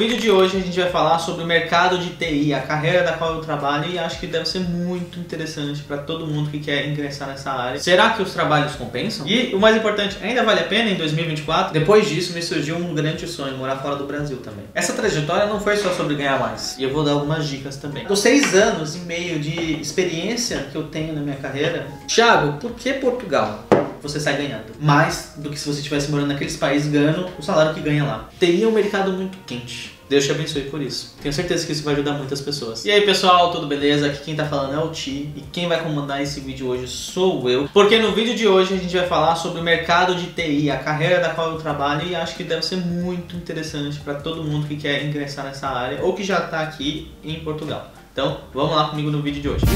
No vídeo de hoje a gente vai falar sobre o mercado de TI, a carreira da qual eu trabalho, e acho que deve ser muito interessante para todo mundo que quer ingressar nessa área. Será que os trabalhos compensam? E o mais importante, ainda vale a pena em 2024? Depois disso me surgiu um grande sonho, morar fora do Brasil também. Essa trajetória não foi só sobre ganhar mais, e eu vou dar algumas dicas também. Dos 6 anos e meio de experiência que eu tenho na minha carreira, Thiago, por que Portugal? Você sai ganhando mais do que se você estivesse morando naqueles países ganhando o salário que ganha lá. TI é um mercado muito quente. Deus te abençoe por isso. Tenho certeza que isso vai ajudar muitas pessoas. E aí pessoal, tudo beleza? Aqui quem tá falando é o Ti. E quem vai comandar esse vídeo hoje sou eu. Porque no vídeo de hoje a gente vai falar sobre o mercado de TI, a carreira da qual eu trabalho. E acho que deve ser muito interessante para todo mundo que quer ingressar nessa área ou que já tá aqui em Portugal. Então vamos lá comigo no vídeo de hoje.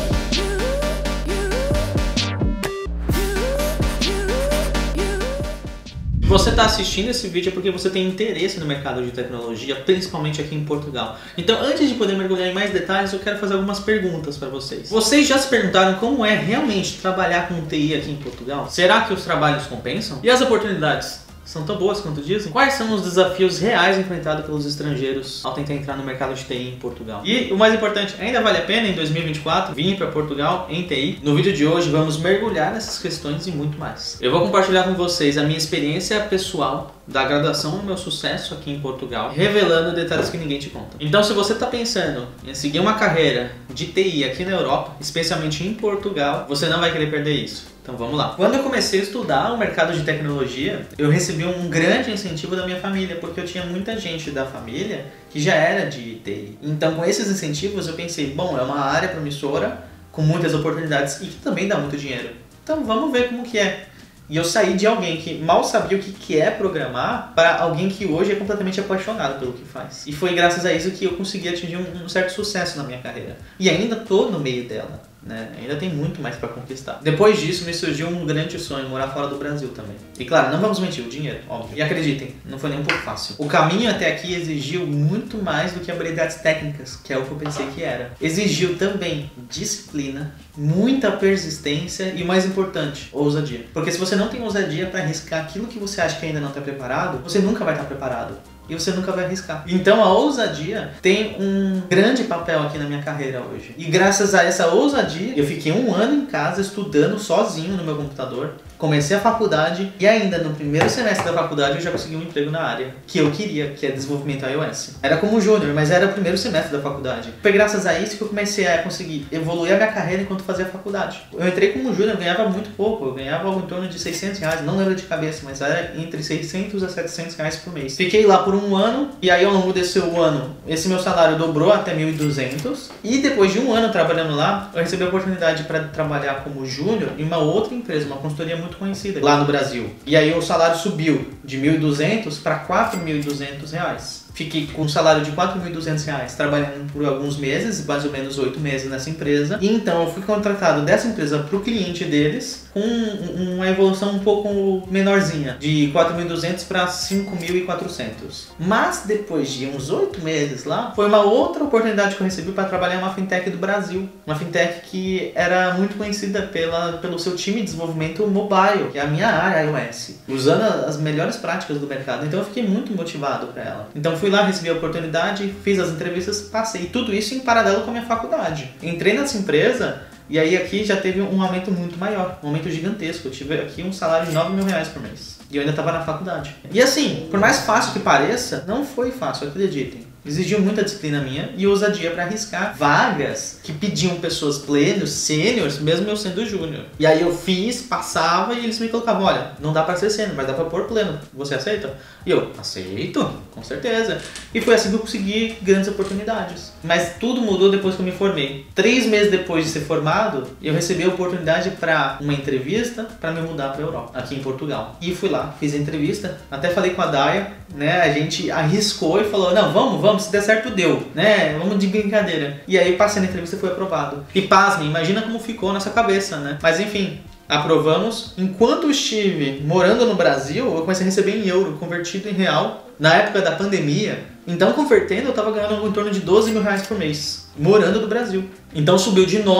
Se você está assistindo esse vídeo é porque você tem interesse no mercado de tecnologia, principalmente aqui em Portugal. Então, antes de poder mergulhar em mais detalhes, eu quero fazer algumas perguntas para vocês. Vocês já se perguntaram como é realmente trabalhar com TI aqui em Portugal? Será que os trabalhos compensam? E as oportunidades? São tão boas quanto dizem? Quais são os desafios reais enfrentados pelos estrangeiros ao tentar entrar no mercado de TI em Portugal? E o mais importante, ainda vale a pena em 2024 vir para Portugal em TI? No vídeo de hoje vamos mergulhar nessas questões e muito mais. Eu vou compartilhar com vocês a minha experiência pessoal da graduação no meu sucesso aqui em Portugal, revelando detalhes que ninguém te conta. Então, se você está pensando em seguir uma carreira de TI aqui na Europa, especialmente em Portugal, você não vai querer perder isso. Então vamos lá. Quando eu comecei a estudar o mercado de tecnologia, eu recebi um grande incentivo da minha família, porque eu tinha muita gente da família que já era de TI. Então com esses incentivos eu pensei, bom, é uma área promissora, com muitas oportunidades e que também dá muito dinheiro. Então vamos ver como que é. E eu saí de alguém que mal sabia o que é programar para alguém que hoje é completamente apaixonado pelo que faz. E foi graças a isso que eu consegui atingir um certo sucesso na minha carreira. E ainda estou no meio dela, né? Ainda tem muito mais para conquistar. Depois disso me surgiu um grande sonho, morar fora do Brasil também. E claro, não vamos mentir, o dinheiro, óbvio. E acreditem, não foi nem um pouco fácil. O caminho até aqui exigiu muito mais do que habilidades técnicas, que é o que eu pensei que era. Exigiu também disciplina, muita persistência e, o mais importante, ousadia. Porque se você não tem ousadia para arriscar aquilo que você acha que ainda não está preparado, você nunca vai estar preparado. E você nunca vai arriscar. Então a ousadia tem um grande papel aqui na minha carreira hoje. E graças a essa ousadia, eu fiquei 1 ano em casa estudando sozinho no meu computador. Comecei a faculdade e ainda no primeiro semestre da faculdade eu já consegui um emprego na área que eu queria, que é desenvolvimento iOS. Era como júnior, mas era o primeiro semestre da faculdade. Foi graças a isso que eu comecei a conseguir evoluir a minha carreira enquanto fazia faculdade. Eu entrei como júnior, eu ganhava muito pouco, eu ganhava algo em torno de 600 reais, não lembro de cabeça, mas era entre 600 a 700 reais por mês. Fiquei lá por 1 ano e aí ao longo desse 1 ano, esse meu salário dobrou até 1.200 e depois de 1 ano trabalhando lá, eu recebi a oportunidade para trabalhar como júnior em uma outra empresa, uma consultoria muito conhecida lá no Brasil. E aí o salário subiu de 1.200 para 4.200 reais. Fiquei com um salário de 4.200 reais trabalhando por alguns meses, mais ou menos 8 meses nessa empresa. E então eu fui contratado dessa empresa para o cliente deles com uma evolução um pouco menorzinha, de 4.200 para 5.400. Mas depois de uns 8 meses lá, foi uma outra oportunidade que eu recebi para trabalhar em uma fintech do Brasil. Uma fintech que era muito conhecida pelo seu time de desenvolvimento mobile, que é a minha área iOS, usando as melhores práticas do mercado. Então eu fiquei muito motivado para ela. Então fui lá, recebi a oportunidade, fiz as entrevistas, passei. Tudo isso em paralelo com a minha faculdade. Entrei nessa empresa e aí aqui já teve um aumento muito maior, um aumento gigantesco. Eu tive aqui um salário de 9.000 reais por mês. E eu ainda estava na faculdade. E assim, por mais fácil que pareça, não foi fácil, acreditem. Exigiu muita disciplina minha e ousadia para arriscar vagas que pediam pessoas plênios, sêniores, mesmo eu sendo júnior. E aí eu fiz, passava e eles me colocavam, olha, não dá para ser sênior, mas dá para pôr pleno. Você aceita? E eu, aceito, com certeza. E foi assim que eu consegui grandes oportunidades. Mas tudo mudou depois que eu me formei. 3 meses depois de ser formado, eu recebi a oportunidade para uma entrevista para me mudar para a Europa, aqui em Portugal. E fui lá, fiz a entrevista, até falei com a Daya, né? A gente arriscou e falou, não, vamos, se der certo deu, né? Vamos de brincadeira. E aí passei na entrevista e foi aprovado. E pasmem, imagina como ficou nessa cabeça, né? Mas enfim, aprovamos. Enquanto eu estive morando no Brasil, eu comecei a receber em euro, convertido em real, na época da pandemia. Então, convertendo, eu estava ganhando em torno de 12.000 reais por mês, morando no Brasil. Então subiu de 9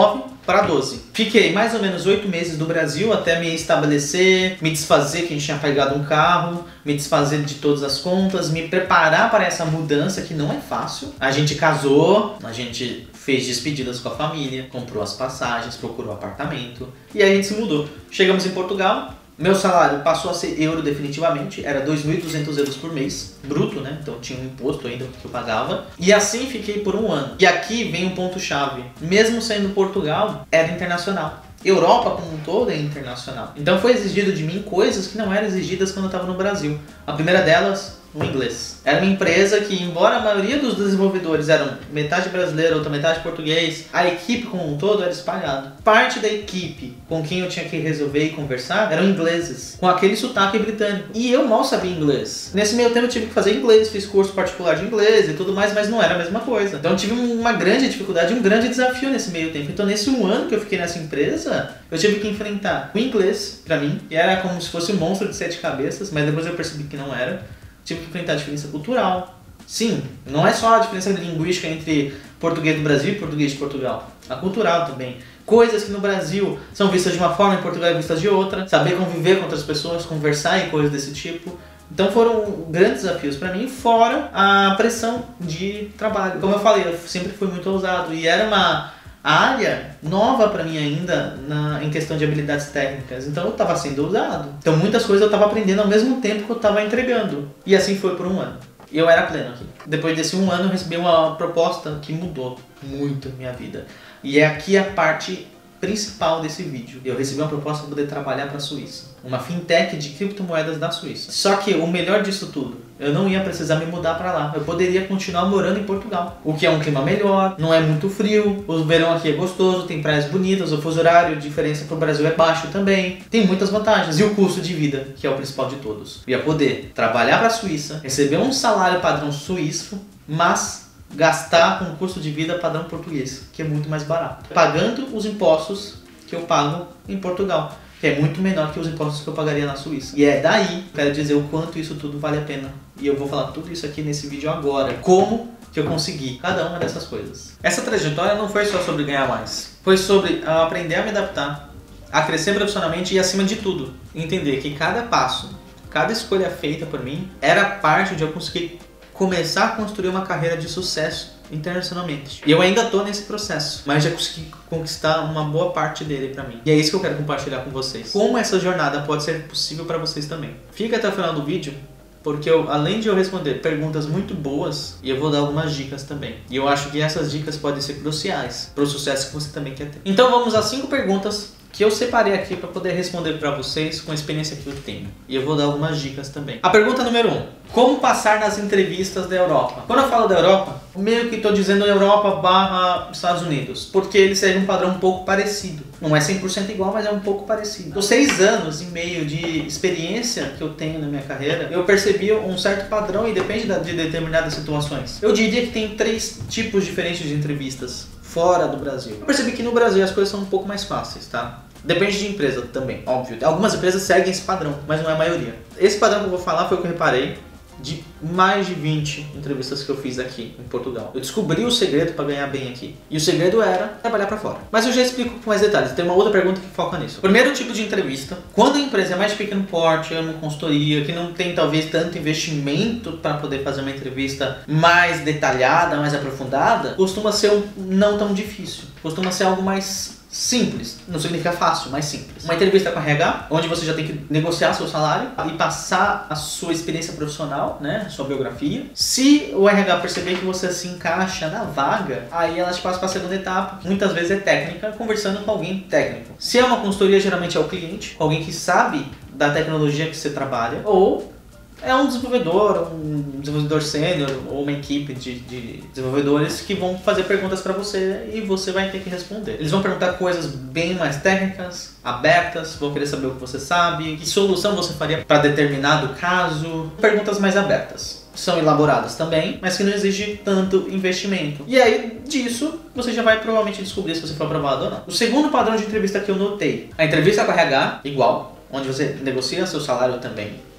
para 12. Fiquei mais ou menos 8 meses no Brasil até me estabelecer, me desfazer que a gente tinha pegado um carro, me desfazer de todas as contas, me preparar para essa mudança que não é fácil. A gente casou, a gente fez despedidas com a família, comprou as passagens, procurou apartamento e aí a gente se mudou. Chegamos em Portugal. Meu salário passou a ser euro definitivamente, era 2.200 euros por mês, bruto, né? Então tinha um imposto ainda que eu pagava. E assim fiquei por um ano. E aqui vem um ponto-chave. Mesmo sendo Portugal, era internacional. Europa como um todo é internacional. Então foi exigido de mim coisas que não eram exigidas quando eu estava no Brasil. A primeira delas, o inglês. Era uma empresa que, embora a maioria dos desenvolvedores eram metade brasileiro, outra metade português, a equipe como um todo era espalhada. Parte da equipe com quem eu tinha que resolver e conversar eram ingleses, com aquele sotaque britânico. E eu mal sabia inglês. Nesse meio tempo eu tive que fazer inglês, fiz curso particular de inglês e tudo mais, mas não era a mesma coisa. Então eu tive uma grande dificuldade, um grande desafio nesse meio tempo. Então nesse um ano que eu fiquei nessa empresa, eu tive que enfrentar o inglês, pra mim, e era como se fosse um monstro de 7 cabeças, mas depois eu percebi que não era. Tive que enfrentar a diferença cultural. Sim, não é só a diferença linguística entre português do Brasil e português de Portugal. A cultural também. Coisas que no Brasil são vistas de uma forma, em Portugal é vistas de outra. Saber conviver com outras pessoas, conversar e coisas desse tipo. Então foram grandes desafios para mim, fora a pressão de trabalho. Como eu falei, eu sempre fui muito ousado e era uma área nova para mim ainda em questão de habilidades técnicas, então eu estava sendo ousado. Então muitas coisas eu estava aprendendo ao mesmo tempo que eu estava entregando. E assim foi por um ano. E eu era pleno aqui. Depois desse um ano eu recebi uma proposta que mudou muito minha vida. E é aqui a parte principal desse vídeo. Eu recebi uma proposta para poder trabalhar para a Suíça. Uma fintech de criptomoedas da Suíça. Só que o melhor disso tudo, eu não ia precisar me mudar para lá. Eu poderia continuar morando em Portugal. O que é um clima melhor, não é muito frio, o verão aqui é gostoso, tem praias bonitas, o fuso horário, a diferença para o Brasil é baixo também. Tem muitas vantagens. E o custo de vida, que é o principal de todos. Eu ia poder trabalhar para a Suíça, receber um salário padrão suíço, mas gastar com um custo de vida padrão português, que é muito mais barato. Pagando os impostos que eu pago em Portugal, que é muito menor que os impostos que eu pagaria na Suíça. E é daí que eu quero dizer o quanto isso tudo vale a pena. E eu vou falar tudo isso aqui nesse vídeo agora. Como que eu consegui cada uma dessas coisas. Essa trajetória não foi só sobre ganhar mais. Foi sobre aprender a me adaptar, a crescer profissionalmente e, acima de tudo, entender que cada passo, cada escolha feita por mim era parte de eu conseguir começar a construir uma carreira de sucesso internacionalmente. E eu ainda estou nesse processo, mas já consegui conquistar uma boa parte dele para mim. E é isso que eu quero compartilhar com vocês. Como essa jornada pode ser possível para vocês também. Fica até o final do vídeo, porque além de eu responder perguntas muito boas, eu vou dar algumas dicas também. E eu acho que essas dicas podem ser cruciais para o sucesso que você também quer ter. Então vamos às 5 perguntas que eu separei aqui para poder responder para vocês com a experiência que eu tenho. E eu vou dar algumas dicas também. A pergunta número 1. Como passar nas entrevistas da Europa? Quando eu falo da Europa, meio que estou dizendo Europa / Estados Unidos, porque eles seguem um padrão um pouco parecido. Não é 100% igual, mas é um pouco parecido. Os 6 anos e meio de experiência que eu tenho na minha carreira, eu percebi um certo padrão e depende de determinadas situações. Eu diria que tem 3 tipos diferentes de entrevistas fora do Brasil. Eu percebi que no Brasil as coisas são um pouco mais fáceis, tá? Depende de empresa também, óbvio. Algumas empresas seguem esse padrão, mas não é a maioria. Esse padrão que eu vou falar foi o que eu reparei de mais de 20 entrevistas que eu fiz aqui em Portugal. Eu descobri o segredo para ganhar bem aqui. E o segredo era trabalhar para fora. Mas eu já explico com mais detalhes. Tem uma outra pergunta que foca nisso. Primeiro tipo de entrevista. Quando a empresa é mais de pequeno porte, é uma consultoria, que não tem talvez tanto investimento para poder fazer uma entrevista mais detalhada, mais aprofundada, costuma ser não tão difícil. Costuma ser algo mais simples, não significa fácil, mas simples. Uma entrevista com RH, onde você já tem que negociar seu salário e passar a sua experiência profissional, né, sua biografia. Se o RH perceber que você se encaixa na vaga, aí ela te passa para a segunda etapa, que muitas vezes é técnica, conversando com alguém técnico. Se é uma consultoria, geralmente é o cliente, alguém que sabe da tecnologia que você trabalha, ou é um desenvolvedor sênior ou uma equipe de desenvolvedores que vão fazer perguntas para você e você vai ter que responder. Eles vão perguntar coisas bem mais técnicas, abertas, vão querer saber o que você sabe, que solução você faria para determinado caso. Perguntas mais abertas. São elaboradas também, mas que não exige tanto investimento. E aí, disso, você já vai provavelmente descobrir se você foi aprovado ou não. O segundo padrão de entrevista que eu notei, a entrevista com a RH, igual, onde você negocia seu salário também.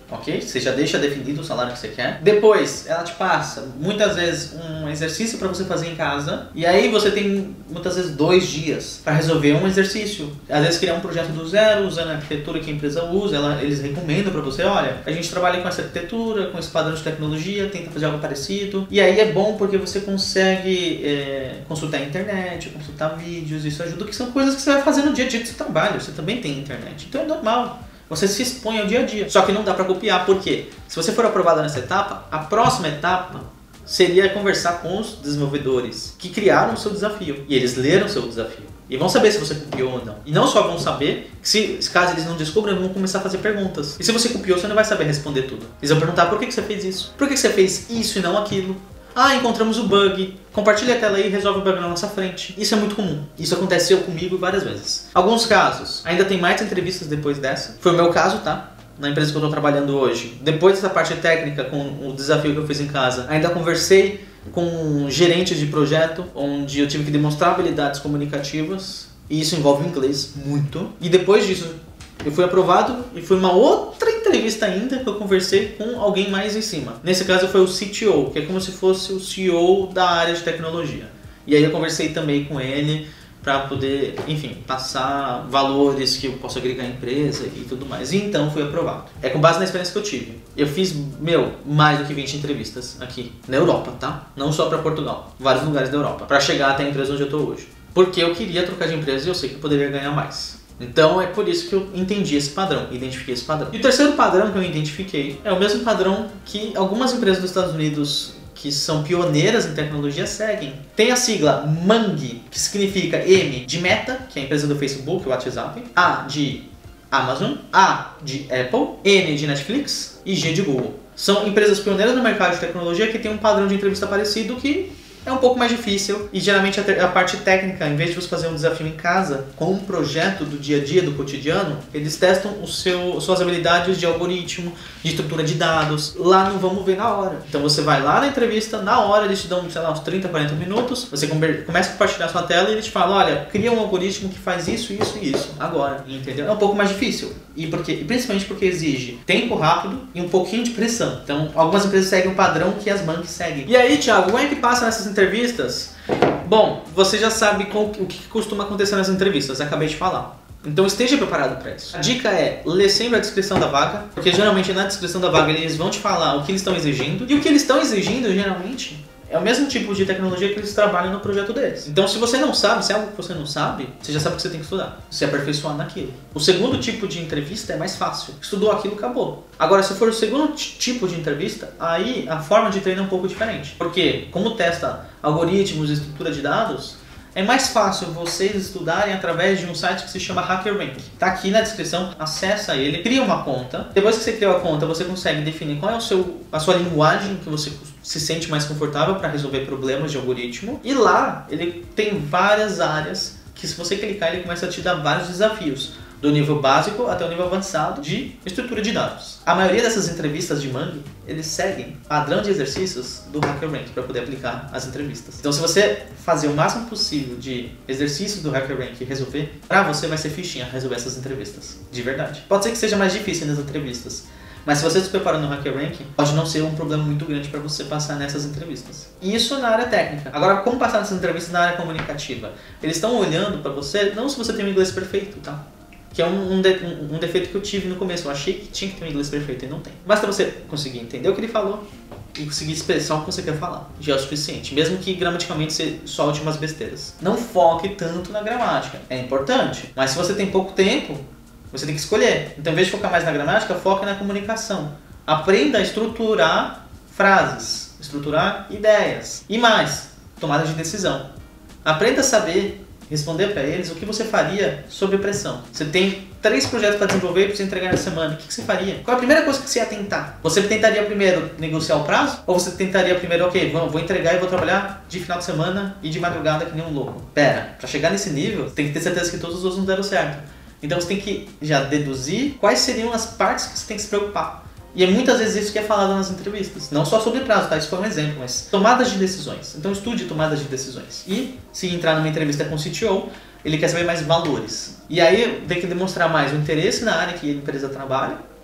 ok? Você já deixa definido o salário que você quer. Depois, ela te passa, muitas vezes, um exercício para você fazer em casa. E aí você tem, muitas vezes, 2 dias para resolver um exercício. Às vezes criar um projeto do zero, usando a arquitetura que a empresa usa. Eles recomendam para você, olha, a gente trabalha com essa arquitetura, com esse padrão de tecnologia, tenta fazer algo parecido. E aí é bom porque você consegue consultar a internet, consultar vídeos, isso ajuda, que são coisas que você vai fazer no dia a dia do seu trabalho. Você também tem internet, então é normal. Você se expõe ao dia a dia. Só que não dá para copiar, porque se você for aprovado nessa etapa, a próxima etapa seria conversar com os desenvolvedores que criaram o seu desafio. E eles leram o seu desafio. E vão saber se você copiou ou não. E não só vão saber, se caso eles não descubram, vão começar a fazer perguntas. E se você copiou, você não vai saber responder tudo. Eles vão perguntar por que você fez isso? Por que você fez isso e não aquilo? Ah, encontramos o bug. Compartilha a tela aí e resolve o bug na nossa frente. Isso é muito comum. Isso aconteceu comigo várias vezes. Alguns casos, ainda tem mais entrevistas depois dessa. Foi o meu caso, tá? Na empresa que eu estou trabalhando hoje. Depois dessa parte técnica, com o desafio que eu fiz em casa, ainda conversei com gerentes de projeto, onde eu tive que demonstrar habilidades comunicativas. E isso envolve inglês muito. E depois disso, eu fui aprovado e foi uma outra entrevista ainda que eu conversei com alguém mais em cima. Nesse caso foi o CTO, que é como se fosse o CEO da área de tecnologia. E aí eu conversei também com ele para poder, enfim, passar valores que eu posso agregar à empresa e tudo mais. E então fui aprovado. É com base na experiência que eu tive. Eu fiz, mais do que 20 entrevistas aqui na Europa, tá? Não só para Portugal, vários lugares da Europa, para chegar até a empresa onde eu estou hoje. Porque eu queria trocar de empresa e eu sei que eu poderia ganhar mais. Então é por isso que eu entendi esse padrão, identifiquei esse padrão. E o terceiro padrão que eu identifiquei é o mesmo padrão que algumas empresas dos Estados Unidos que são pioneiras em tecnologia seguem. Tem a sigla MANG, que significa M de Meta, que é a empresa do Facebook, o WhatsApp, A de Amazon, A de Apple, N de Netflix e G de Google. São empresas pioneiras no mercado de tecnologia que tem um padrão de entrevista parecido que é um pouco mais difícil e geralmente a parte técnica, em vez de você fazer um desafio em casa com um projeto do dia a dia, do cotidiano, eles testam suas habilidades de algoritmo, de estrutura de dados, lá no vamos ver na hora. Então você vai lá na entrevista, na hora eles te dão, sei lá, uns 30, 40 minutos, você começa a compartilhar sua tela e eles te falam, olha, cria um algoritmo que faz isso, isso e isso, agora, entendeu? É um pouco mais difícil, e principalmente porque exige tempo rápido e um pouquinho de pressão. Então algumas empresas seguem o padrão que as bancas seguem. E aí, Thiago, como é que passa nessas entrevistas? Bom, você já sabe o que costuma acontecer nas entrevistas, acabei de falar. Então esteja preparado para isso. A dica é ler sempre a descrição da vaga, porque geralmente na descrição da vaga eles vão te falar o que eles estão exigindo, e o que eles estão exigindo geralmente é o mesmo tipo de tecnologia que eles trabalham no projeto deles. Então se você não sabe, se é algo que você não sabe, você já sabe o que você tem que estudar, se aperfeiçoar naquilo. O segundo tipo de entrevista é mais fácil. Estudou aquilo, acabou. Agora, se for o segundo tipo de entrevista, aí a forma de treino é um pouco diferente. Porque, como testa algoritmos e estrutura de dados, é mais fácil vocês estudarem através de um site que se chama HackerRank. Tá aqui na descrição, acessa ele, cria uma conta. Depois que você criou a conta, você consegue definir qual é a sua linguagem que você se sente mais confortável para resolver problemas de algoritmo. E lá ele tem várias áreas que, se você clicar, ele começa a te dar vários desafios, do nível básico até o nível avançado de estrutura de dados. A maioria dessas entrevistas de Mangue, eles seguem padrão de exercícios do HackerRank para poder aplicar as entrevistas. Então, se você fazer o máximo possível de exercícios do HackerRank e resolver, para você vai ser fichinha resolver essas entrevistas, de verdade. Pode ser que seja mais difícil nas entrevistas, mas se você se preparar no HackerRank, pode não ser um problema muito grande para você passar nessas entrevistas. E isso na área técnica. Agora, como passar nessas entrevistas na área comunicativa? Eles estão olhando para você, não se você tem um inglês perfeito, tá? Que é um defeito que eu tive no começo. Eu achei que tinha que ter um inglês perfeito e não tem. Basta você conseguir entender o que ele falou e conseguir expressar o que você quer falar. Já é o suficiente. Mesmo que gramaticalmente você solte umas besteiras. Não foque tanto na gramática. É importante. Mas se você tem pouco tempo, você tem que escolher. Então, em vez de focar mais na gramática, foque na comunicação. Aprenda a estruturar frases, estruturar ideias. E mais, tomada de decisão. Aprenda a saber responder para eles o que você faria sob pressão. Você tem 3 projetos para desenvolver para você entregar na semana. O que você faria? Qual é a primeira coisa que você ia tentar? Você tentaria primeiro negociar o prazo? Ou você tentaria primeiro, ok, vou entregar e vou trabalhar de final de semana e de madrugada que nem um louco? Pera, para chegar nesse nível, você tem que ter certeza que todos os outros não deram certo. Então você tem que já deduzir quais seriam as partes que você tem que se preocupar. E é muitas vezes isso que é falado nas entrevistas. Não só sobre prazo, tá? Isso foi um exemplo, mas tomadas de decisões. Então estude tomadas de decisões. E se entrar numa entrevista com o CTO, ele quer saber mais valores. E aí tem que demonstrar mais o interesse na área que a empresa trabalha,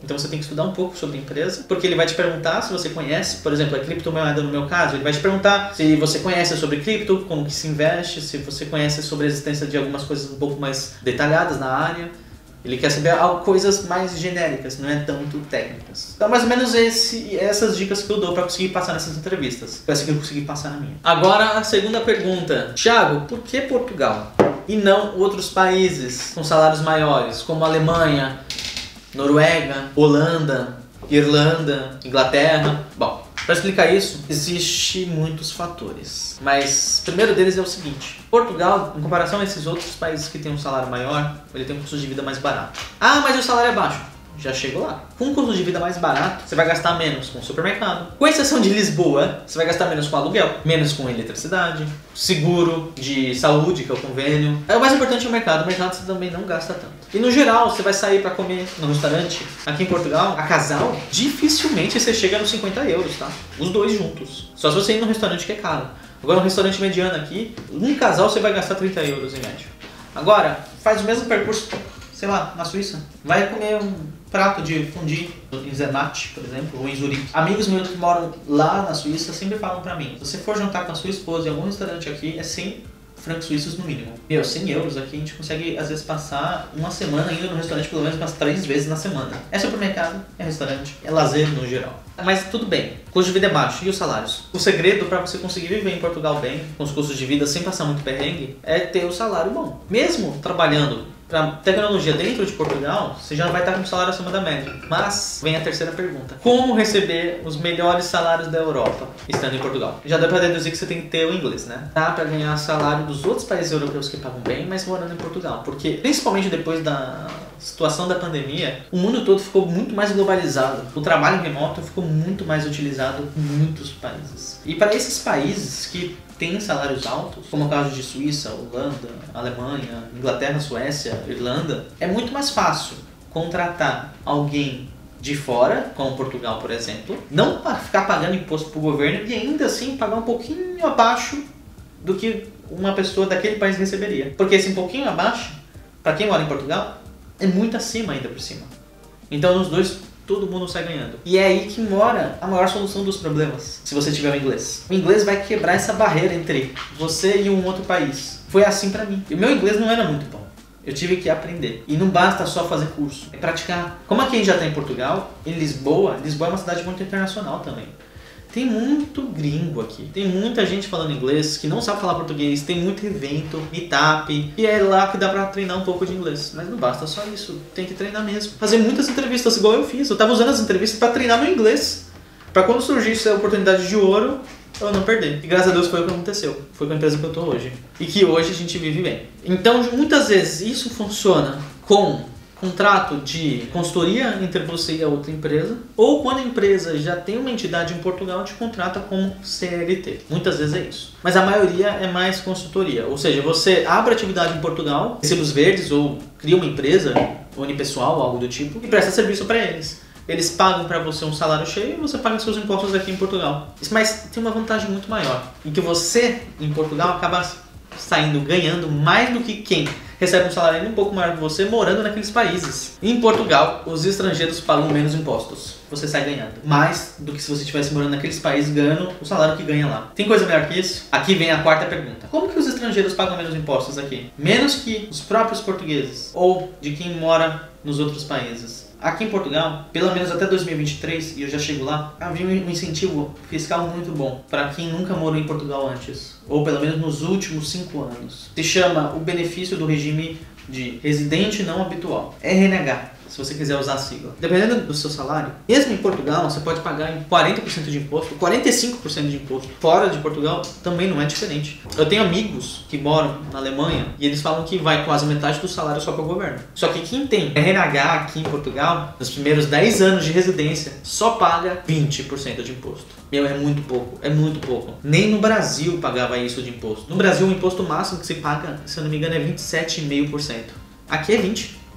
Então você tem que estudar um pouco sobre a empresa, porque ele vai te perguntar se você conhece, por exemplo, a criptomoeda no meu caso, ele vai te perguntar se você conhece sobre cripto, como que se investe, se você conhece sobre a existência de algumas coisas um pouco mais detalhadas na área. Ele quer saber coisas mais genéricas, não é tanto técnicas. Então, mais ou menos essas dicas que eu dou para conseguir passar nessas entrevistas. Para que eu conseguir passar na minha. Agora, a segunda pergunta. Thiago, por que Portugal? E não outros países com salários maiores, como Alemanha, Noruega, Holanda, Irlanda, Inglaterra? Bom, para explicar isso, existem muitos fatores. Mas o primeiro deles é o seguinte. Portugal, em comparação a esses outros países que têm um salário maior, ele tem um custo de vida mais barato. Ah, mas o salário é baixo. Já chegou lá. Com um custo de vida mais barato, você vai gastar menos com o supermercado. Com exceção de Lisboa, você vai gastar menos com aluguel, menos com eletricidade, seguro de saúde, que é o convênio. O mais importante é o mercado. O mercado você também não gasta tanto. E no geral, você vai sair para comer no restaurante. Aqui em Portugal, a casal, dificilmente você chega nos 50 euros, tá? Os dois juntos. Só se você ir num restaurante que é caro. Agora, um restaurante mediano aqui, um casal você vai gastar 30 euros em média. Agora, faz o mesmo percurso, sei lá, na Suíça. Vai comer um prato de fondue em Zermatt, por exemplo, ou em Zurique. Amigos meus que moram lá na Suíça sempre falam pra mim, se você for jantar com a sua esposa em algum restaurante aqui, é 100 francos suíços no mínimo. 100 euros aqui a gente consegue às vezes passar uma semana indo no restaurante pelo menos umas 3 vezes na semana. É supermercado, é restaurante, é lazer no geral. Mas tudo bem, o custo de vida é baixo. E os salários? O segredo para você conseguir viver em Portugal bem, com os custos de vida sem passar muito perrengue, é ter o salário bom. Mesmo trabalhando para tecnologia dentro de Portugal, você já vai estar com um salário acima da média. Mas vem a terceira pergunta. Como receber os melhores salários da Europa estando em Portugal? Já dá para deduzir que você tem que ter o inglês, né? Dá para ganhar salário dos outros países europeus que pagam bem, mas morando em Portugal. Porque, principalmente depois da situação da pandemia, o mundo todo ficou muito mais globalizado. O trabalho remoto ficou muito mais utilizado em muitos países. E para esses países que têm salários altos, como o caso de Suíça, Holanda, Alemanha, Inglaterra, Suécia, Irlanda, é muito mais fácil contratar alguém de fora, como Portugal, por exemplo, não para ficar pagando imposto para o governo e ainda assim pagar um pouquinho abaixo do que uma pessoa daquele país receberia. Porque esse um pouquinho abaixo, para quem mora em Portugal, é muito acima ainda por cima. Então nos dois todo mundo sai ganhando. E é aí que mora a maior solução dos problemas, se você tiver o inglês. O inglês vai quebrar essa barreira entre você e um outro país. Foi assim pra mim. E o meu inglês não era muito bom. Eu tive que aprender. E não basta só fazer curso, é praticar. Como aqui já está em Portugal, em Lisboa é uma cidade muito internacional também. Tem muito gringo aqui, tem muita gente falando inglês que não sabe falar português, tem muito evento, meetup, e é lá que dá pra treinar um pouco de inglês. Mas não basta só isso, tem que treinar mesmo. Fazer muitas entrevistas igual eu fiz, eu tava usando as entrevistas pra treinar meu inglês. Pra quando surgisse a oportunidade de ouro, eu não perder. E graças a Deus foi o que aconteceu, foi com a empresa que eu tô hoje. E que hoje a gente vive bem. Então muitas vezes isso funciona com contrato de consultoria entre você e a outra empresa, ou quando a empresa já tem uma entidade em Portugal, te contrata como CLT. Muitas vezes é isso. Mas a maioria é mais consultoria. Ou seja, você abre atividade em Portugal, recibos verdes, ou cria uma empresa unipessoal, algo do tipo, e presta serviço para eles. Eles pagam para você um salário cheio e você paga seus impostos aqui em Portugal. Mas tem uma vantagem muito maior, em que você, em Portugal, acaba saindo, ganhando mais do que quem recebe um salário ainda um pouco maior que você morando naqueles países. Em Portugal, os estrangeiros pagam menos impostos. Você sai ganhando mais do que se você estivesse morando naqueles países ganhando o salário que ganha lá. Tem coisa melhor que isso? Aqui vem a quarta pergunta. Como que os estrangeiros pagam menos impostos aqui? Menos que os próprios portugueses ou de quem mora nos outros países. Aqui em Portugal, pelo menos até 2023, e eu já chego lá, havia um incentivo fiscal muito bom para quem nunca morou em Portugal antes, ou pelo menos nos últimos 5 anos. Se chama o benefício do regime de residente não habitual, RNH, se você quiser usar a sigla. Dependendo do seu salário, mesmo em Portugal, você pode pagar em 40% de imposto, 45% de imposto. Fora de Portugal, também não é diferente. Eu tenho amigos que moram na Alemanha e eles falam que vai quase metade do salário só para o governo. Só que quem tem RNH aqui em Portugal, nos primeiros 10 anos de residência, só paga 20% de imposto. Meu, é muito pouco, é muito pouco. Nem no Brasil pagava isso de imposto. No Brasil, o imposto máximo que se paga, se eu não me engano, é 27,5%. Aqui é 20%.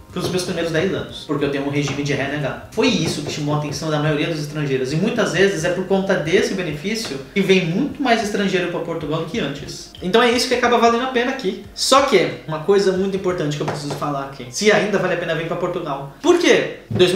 para os meus primeiros 10 anos, porque eu tenho um regime de RNH. Foi isso que chamou a atenção da maioria dos estrangeiros, e muitas vezes é por conta desse benefício que vem muito mais estrangeiro para Portugal do que antes. Então é isso que acaba valendo a pena aqui. Só que, uma coisa muito importante que eu preciso falar aqui, se ainda vale a pena vir para Portugal. Por quê?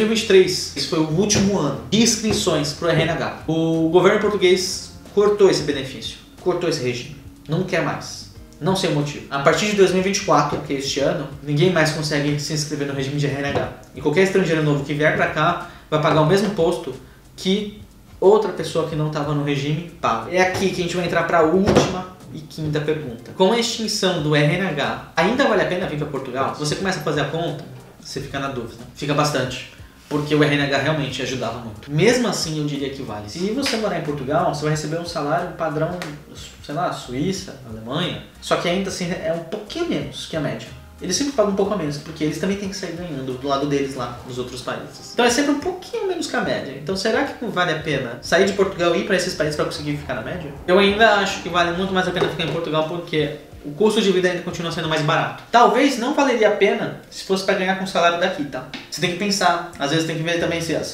2023, esse foi o último ano de inscrições para o RNH. O governo português cortou esse benefício, cortou esse regime, não quer mais. Não sei o motivo. A partir de 2024, que é este ano, ninguém mais consegue se inscrever no regime de RNH. E qualquer estrangeiro novo que vier para cá vai pagar o mesmo imposto que outra pessoa que não estava no regime paga. É aqui que a gente vai entrar para a última e quinta pergunta. Com a extinção do RNH, ainda vale a pena vir para Portugal? Se você começa a fazer a conta, você fica na dúvida. Fica bastante. Porque o RNH realmente ajudava muito. Mesmo assim, eu diria que vale. Se você morar em Portugal, você vai receber um salário padrão, sei lá, Suíça, Alemanha. Só que ainda assim é um pouquinho menos que a média. Eles sempre pagam um pouco a menos, porque eles também têm que sair ganhando do lado deles lá, nos outros países. Então é sempre um pouquinho menos que a média. Então será que vale a pena sair de Portugal e ir para esses países para conseguir ficar na média? Eu ainda acho que vale muito mais a pena ficar em Portugal, porque o custo de vida ainda continua sendo mais barato. Talvez não valeria a pena se fosse para ganhar com o salário daqui, tá? Você tem que pensar, às vezes tem que ver também se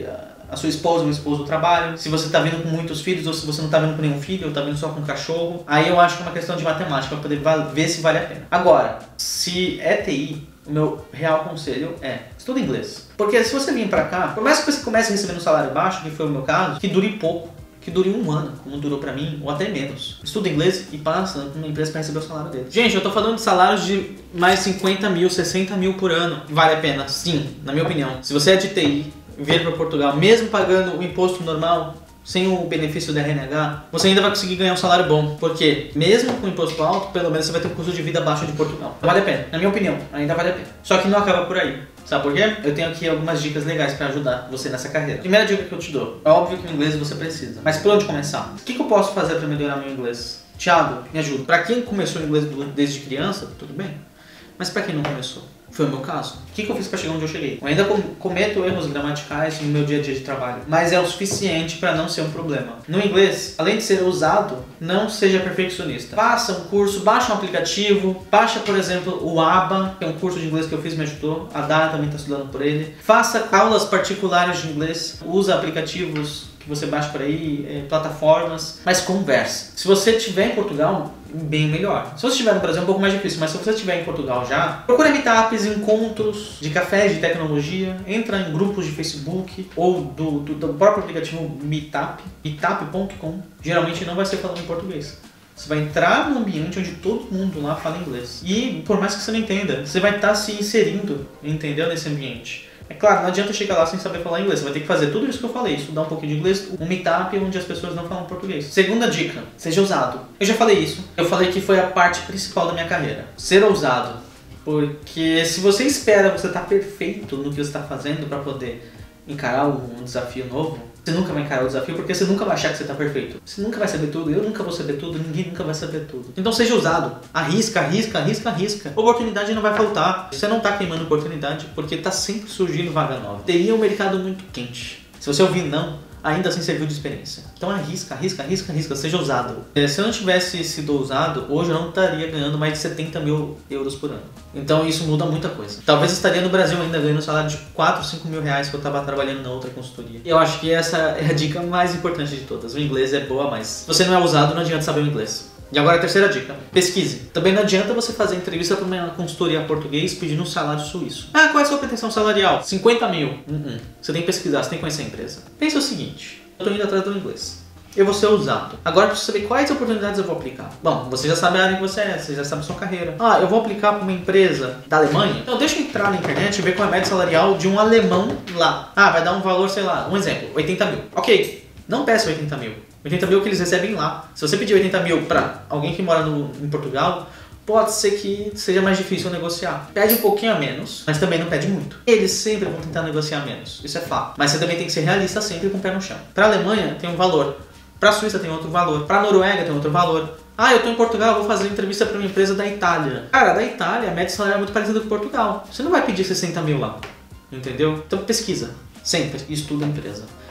a sua esposa ou o esposo trabalham, se você tá vindo com muitos filhos ou se você não tá vindo com nenhum filho ou tá vindo só com um cachorro. Aí eu acho que é uma questão de matemática para poder ver se vale a pena. Agora, se é TI, o meu real conselho é estuda inglês. Porque se você vir para cá, por mais que você comece recebendo um salário baixo, que foi o meu caso, que dure pouco, que dure um ano, como durou pra mim, ou até menos. Estuda inglês e passa numa empresa pra receber o salário dele. Gente, eu tô falando de salários de mais 50 mil, 60 mil por ano. Vale a pena, sim, na minha opinião. Se você é de TI, vir pra Portugal, mesmo pagando o imposto normal, sem o benefício da RNH, você ainda vai conseguir ganhar um salário bom. Porque mesmo com imposto alto, pelo menos você vai ter um custo de vida baixo de Portugal. Vale a pena, na minha opinião, ainda vale a pena. Só que não acaba por aí. Sabe por quê? Eu tenho aqui algumas dicas legais para ajudar você nessa carreira. Primeira dica que eu te dou. É óbvio que o inglês você precisa. Mas por onde começar? O que eu posso fazer para melhorar meu inglês? Thiago, me ajuda. Para quem começou o inglês desde criança, tudo bem. Mas para quem não começou? Foi o meu caso. O que eu fiz para chegar onde eu cheguei? Eu ainda cometo erros gramaticais no meu dia a dia de trabalho, mas é o suficiente para não ser um problema. No inglês, além de ser usado, não seja perfeccionista. Faça um curso, baixa um aplicativo, baixa, por exemplo, o ABA, que é um curso de inglês que eu fiz e me ajudou. A Dara também está estudando por ele. Faça aulas particulares de inglês, usa aplicativos que você baixa por aí, plataformas, mas converse. Se você estiver em Portugal, bem melhor. Se você estiver no Brasil é um pouco mais difícil, mas se você estiver em Portugal já, procura meetups, encontros de cafés de tecnologia, entra em grupos de Facebook ou do próprio aplicativo Meetup, meetup.com. Geralmente não vai ser falando em português. Você vai entrar num ambiente onde todo mundo lá fala inglês. E por mais que você não entenda, você vai estar se inserindo, entendeu, nesse ambiente. É claro, não adianta chegar lá sem saber falar inglês. Você vai ter que fazer tudo isso que eu falei, estudar um pouquinho de inglês, um meetup onde as pessoas não falam português. Segunda dica, seja ousado. Eu já falei isso. Eu falei que foi a parte principal da minha carreira. Ser ousado. Porque se você espera você estar perfeito no que você está fazendo para poder encarar um desafio novo, você nunca vai encarar o desafio porque você nunca vai achar que você está perfeito. Você nunca vai saber tudo, eu nunca vou saber tudo, ninguém nunca vai saber tudo. Então seja ousado. Arrisca, arrisca, arrisca, arrisca. Oportunidade não vai faltar. Você não está queimando oportunidade porque está sempre surgindo vaga nova. Teria um mercado muito quente. Se você ouvir não, ainda assim serviu de experiência. Então arrisca, arrisca, arrisca, arrisca, seja ousado. Se eu não tivesse sido ousado, hoje eu não estaria ganhando mais de 70 mil euros por ano. Então isso muda muita coisa. Talvez eu estaria no Brasil ainda ganhando um salário de 4, 5 mil reais que eu estava trabalhando na outra consultoria. Eu acho que essa é a dica mais importante de todas. O inglês é boa, mas se você não é ousado, não adianta saber o inglês. E agora a terceira dica, pesquise. Também não adianta você fazer entrevista para uma consultoria português pedindo um salário suíço. Ah, qual é a sua pretensão salarial? 50 mil. Você tem que pesquisar, você tem que conhecer a empresa. Pensa o seguinte, eu estou indo atrás do inglês. Eu vou ser ousado. Agora eu preciso saber quais oportunidades eu vou aplicar. Bom, você já sabe a área que você é, você já sabe a sua carreira. Ah, eu vou aplicar para uma empresa da Alemanha? Então deixa eu entrar na internet e ver qual é a média salarial de um alemão lá. Ah, vai dar um valor, sei lá, um exemplo, 80 mil. Ok, não peça 80 mil. 80 mil que eles recebem lá. Se você pedir 80 mil para alguém que mora em Portugal, pode ser que seja mais difícil negociar. Pede um pouquinho a menos, mas também não pede muito. Eles sempre vão tentar negociar menos, isso é fato. Mas você também tem que ser realista sempre com o pé no chão. Para a Alemanha tem um valor, para a Suíça tem outro valor, para a Noruega tem outro valor. Ah, eu estou em Portugal, vou fazer entrevista para uma empresa da Itália. Cara, da Itália a média salarial é muito parecida com Portugal. Você não vai pedir 60 mil lá, entendeu? Então pesquisa, sempre, estuda a empresa.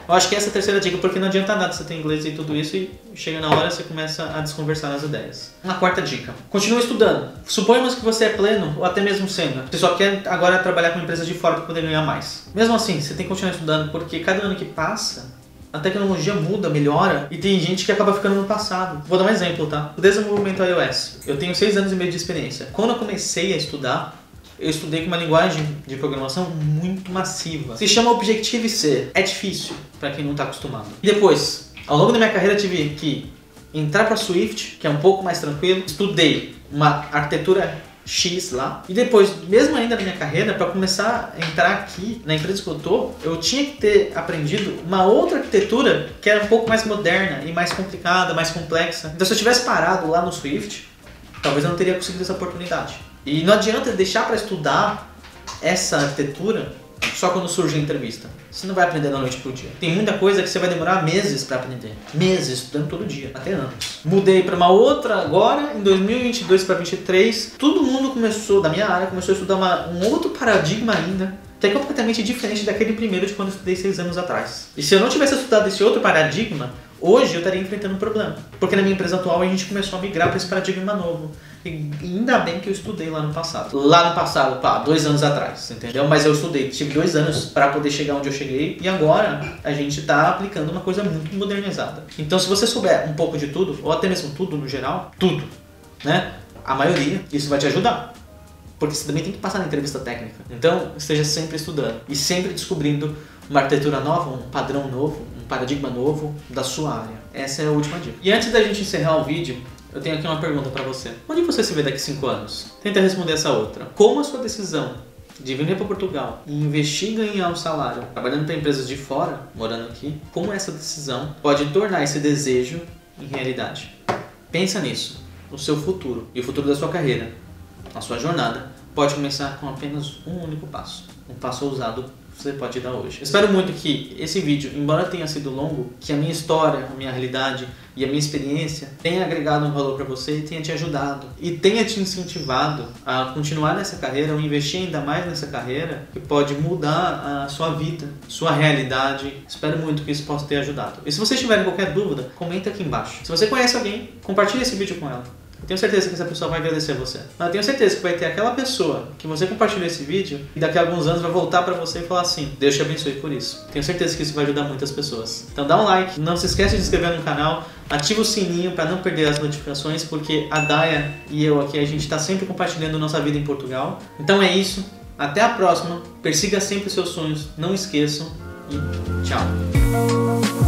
Eu acho que essa é a terceira dica, porque não adianta nada você ter inglês e tudo isso e chega na hora você começa a desconversar as ideias. Uma quarta dica. Continue estudando. Suponhamos que você é pleno ou até mesmo sênior. Você só quer agora trabalhar com empresas de fora para poder ganhar mais. Mesmo assim, você tem que continuar estudando, porque cada ano que passa, a tecnologia muda, melhora, e tem gente que acaba ficando no passado. Vou dar um exemplo, tá? O desenvolvimento iOS. Eu tenho 6 anos e meio de experiência. Quando eu comecei a estudar, eu estudei com uma linguagem de programação muito massiva. Se chama Objective-C. É difícil para quem não está acostumado. E depois, ao longo da minha carreira, tive que entrar para Swift, que é um pouco mais tranquilo. Estudei uma arquitetura X lá. E depois, mesmo ainda na minha carreira, para começar a entrar aqui na empresa que eu tô, eu tinha que ter aprendido uma outra arquitetura que era um pouco mais moderna e mais complicada, mais complexa. Então, se eu tivesse parado lá no Swift, talvez eu não teria conseguido essa oportunidade. E não adianta deixar para estudar essa arquitetura só quando surge a entrevista. Você não vai aprender da noite pro dia. Tem muita coisa que você vai demorar meses para aprender. Meses, estudando todo dia, até anos. Mudei para uma outra agora, em 2022 para 2023. Todo mundo começou, da minha área, começou a estudar um outro paradigma ainda, que é completamente diferente daquele primeiro de quando eu estudei 6 anos atrás. E se eu não tivesse estudado esse outro paradigma, hoje eu estaria enfrentando um problema. Porque na minha empresa atual a gente começou a migrar para esse paradigma novo. E ainda bem que eu estudei lá no passado. Lá no passado, 2 anos atrás, entendeu? Mas eu estudei, tive 2 anos para poder chegar onde eu cheguei. E agora a gente está aplicando uma coisa muito modernizada. Então se você souber um pouco de tudo, ou até mesmo tudo no geral, tudo, né? A maioria, isso vai te ajudar. Porque você também tem que passar na entrevista técnica. Então esteja sempre estudando e sempre descobrindo uma arquitetura nova, um padrão novo, um paradigma novo da sua área. Essa é a última dica. E antes da gente encerrar o vídeo, eu tenho aqui uma pergunta para você. Onde você se vê daqui 5 anos? Tenta responder essa outra. Como a sua decisão de vir para Portugal e investir e ganhar um salário trabalhando para empresas de fora, morando aqui, como essa decisão pode tornar esse desejo em realidade? Pensa nisso. O seu futuro e o futuro da sua carreira, a sua jornada, pode começar com apenas um único passo. Um passo ousado que você pode dar hoje. Eu espero muito que esse vídeo, embora tenha sido longo, que a minha história, a minha realidade e a minha experiência tenha agregado um valor para você e tenha te ajudado. E tenha te incentivado a continuar nessa carreira ou investir ainda mais nessa carreira que pode mudar a sua vida, sua realidade. Espero muito que isso possa ter ajudado. E se vocês tiverem qualquer dúvida, comenta aqui embaixo. Se você conhece alguém, compartilhe esse vídeo com ela. Eu tenho certeza que essa pessoa vai agradecer a você. Mas eu tenho certeza que vai ter aquela pessoa que você compartilhou esse vídeo e daqui a alguns anos vai voltar pra você e falar assim: Deus te abençoe por isso. Tenho certeza que isso vai ajudar muitas pessoas. Então dá um like, não se esquece de se inscrever no canal, ativa o sininho para não perder as notificações, porque a Daya e eu aqui, a gente está sempre compartilhando nossa vida em Portugal. Então é isso, até a próxima, persiga sempre os seus sonhos, não esqueçam e tchau.